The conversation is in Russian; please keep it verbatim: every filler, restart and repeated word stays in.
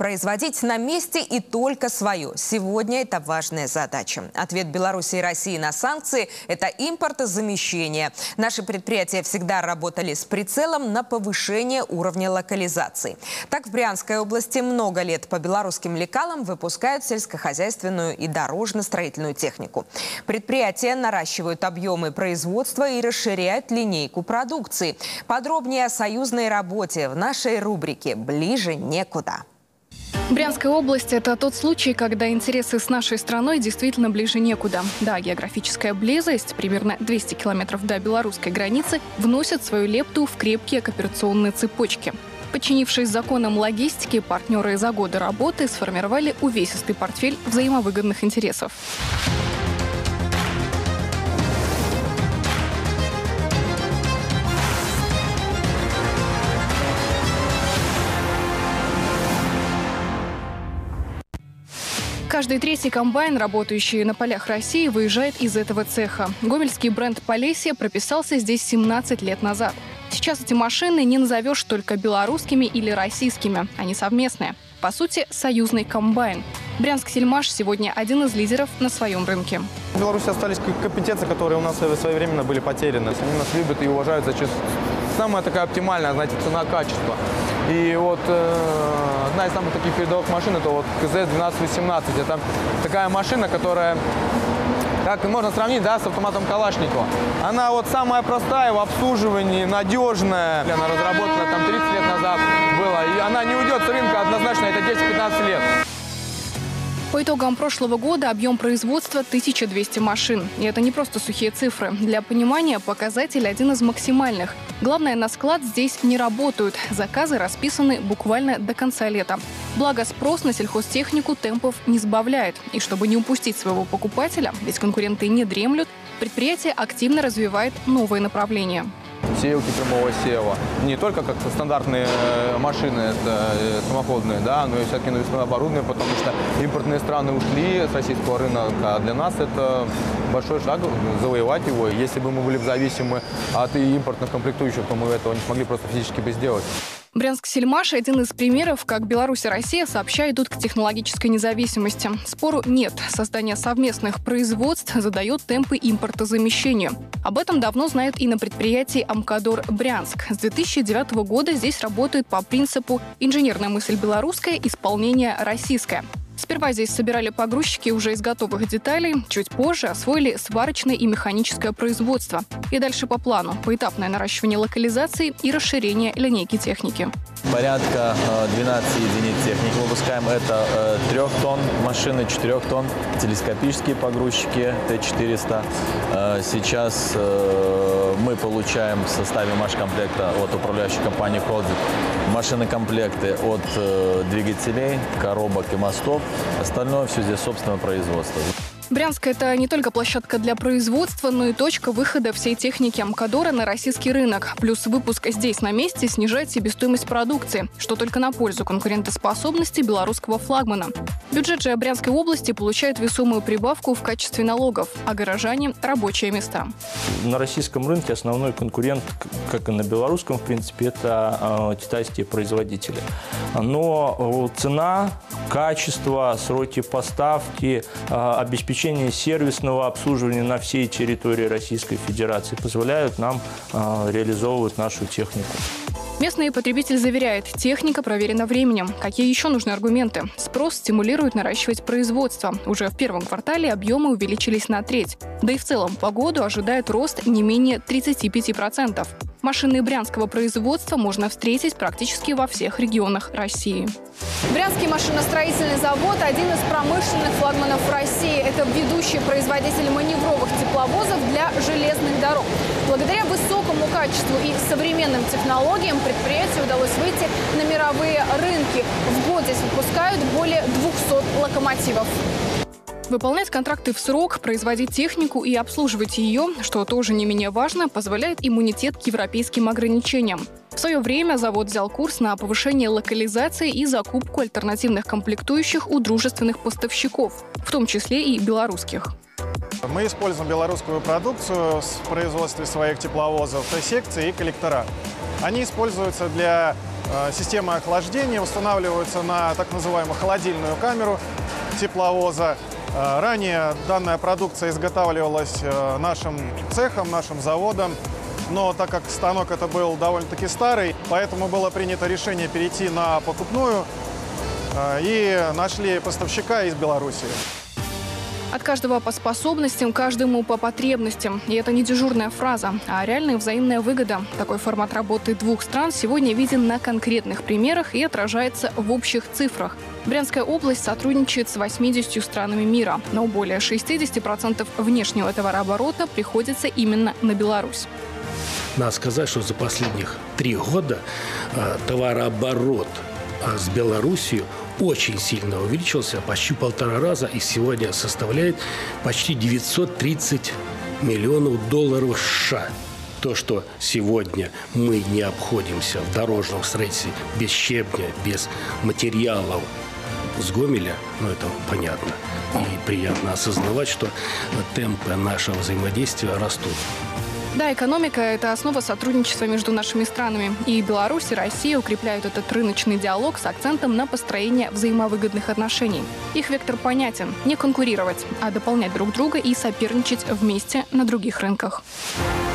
Производить на месте и только свое. Сегодня это важная задача. Ответ Беларуси и России на санкции – это импортозамещение. Наши предприятия всегда работали с прицелом на повышение уровня локализации. Так, в Брянской области много лет по белорусским лекалам выпускают сельскохозяйственную и дорожно-строительную технику. Предприятия наращивают объемы производства и расширяют линейку продукции. Подробнее о союзной работе в нашей рубрике «Ближе некуда». Брянская область – это тот случай, когда интересы с нашей страной действительно ближе некуда. Да, географическая близость, примерно двести километров до белорусской границы, вносит свою лепту в крепкие кооперационные цепочки. Подчинившись законам логистики, партнеры за годы работы сформировали увесистый портфель взаимовыгодных интересов. Каждый третий комбайн, работающий на полях России, выезжает из этого цеха. Гомельский бренд «Полесье» прописался здесь семнадцать лет назад. Сейчас эти машины не назовешь только белорусскими или российскими. Они совместные. По сути, союзный комбайн. Брянск-Сельмаш сегодня один из лидеров на своем рынке. В Беларуси остались компетенции, которые у нас своевременно были потеряны. Они нас любят и уважают за чувство. Самая такая оптимальная, знаете, цена-качество. И вот э, одна из самых таких передовых машин – это вот КЗ двенадцать восемнадцать. Это такая машина, которая, как можно сравнить, да, с автоматом Калашникова. Она вот самая простая в обслуживании, надежная. Она разработана там тридцать лет назад была. И она не уйдет с рынка однозначно, это десять-пятнадцать лет. По итогам прошлого года объем производства – тысяча двести машин. И это не просто сухие цифры. Для понимания, показатель один из максимальных. Главное, на склад здесь не работают. Заказы расписаны буквально до конца лета. Благо, спрос на сельхозтехнику темпов не сбавляет. И чтобы не упустить своего покупателя, ведь конкуренты не дремлют, предприятие активно развивает новые направления. Сеялки прямого сева. Не только как стандартные машины это самоходные, да, но и всякие навесное оборудование, потому что импортные страны ушли с российского рынка. А для нас это большой шаг завоевать его. Если бы мы были зависимы от импортных комплектующих, то мы этого не смогли просто физически бы сделать. Брянск-Сельмаш – один из примеров, как Беларусь и Россия сообща идут к технологической независимости. Спору нет. Создание совместных производств задает темпы импортозамещению. Об этом давно знают и на предприятии «Амкадор Брянск». С две тысячи девятого года здесь работает по принципу «инженерная мысль белорусская, исполнение российское». Сперва здесь собирали погрузчики уже из готовых деталей, чуть позже освоили сварочное и механическое производство. И дальше по плану – поэтапное наращивание локализации и расширение линейки техники. Порядка двенадцати единиц техники выпускаем. Это трех тонн машины, четырех тонн, телескопические погрузчики Т четыреста. Сейчас мы получаем в составе машкомплекта от управляющей компании «Холдит» машины-комплекты от двигателей, коробок и мостов. Остальное все здесь собственного производства. Брянск – это не только площадка для производства, но и точка выхода всей техники «Амкадора» на российский рынок. Плюс выпуск здесь на месте снижает себестоимость продукции, что только на пользу конкурентоспособности белорусского флагмана. Бюджет же Брянской области получает весомую прибавку в качестве налогов, а горожане – рабочие места. На российском рынке основной конкурент, как и на белорусском, в принципе, это э, китайские производители. Но э, цена, качество, сроки поставки, э, обеспечение сервисного обслуживания на всей территории Российской Федерации позволяют нам э, реализовывать нашу технику. Местный потребитель заверяет, техника проверена временем. Какие еще нужны аргументы? Спрос стимулирует наращивать производство. Уже в первом квартале объемы увеличились на треть. Да и в целом по году ожидает рост не менее тридцати пяти процентов. Машины брянского производства можно встретить практически во всех регионах России. Брянский машиностроительный завод – один из промышленных флагманов России. Это ведущий производитель маневровых тепловозов для железных дорог. Благодаря высокому качеству и современным технологиям предприятию удалось выйти на мировые рынки. В год здесь выпускают более двухсот локомотивов. Выполнять контракты в срок, производить технику и обслуживать ее, что тоже не менее важно, позволяет иммунитет к европейским ограничениям. В свое время завод взял курс на повышение локализации и закупку альтернативных комплектующих у дружественных поставщиков, в том числе и белорусских. Мы используем белорусскую продукцию в производстве своих тепловозов, секции и коллектора. Они используются для системы охлаждения устанавливаются на так называемую холодильную камеру тепловоза. Ранее данная продукция изготавливалась нашим цехом, нашим заводом, но так как станок это был довольно-таки старый, поэтому было принято решение перейти на покупную и нашли поставщика из Беларуси. От каждого по способностям, каждому по потребностям. И это не дежурная фраза, а реальная взаимная выгода. Такой формат работы двух стран сегодня виден на конкретных примерах и отражается в общих цифрах. Брянская область сотрудничает с восьмидесятью странами мира, но более шестидесяти процентов внешнего товарооборота приходится именно на Беларусь. Надо сказать, что за последних три года э, товарооборот э, с Белоруссией очень сильно увеличился, почти полтора раза, и сегодня составляет почти девятьсот тридцать миллионов долларов США. То, что сегодня мы не обходимся в дорожном строительстве без щебня, без материалов с Гомеля, ну это понятно. И приятно осознавать, что темпы нашего взаимодействия растут. Да, экономика – это основа сотрудничества между нашими странами. И Беларусь, и Россия укрепляют этот рыночный диалог с акцентом на построение взаимовыгодных отношений. Их вектор понятен – не конкурировать, а дополнять друг друга и соперничать вместе на других рынках.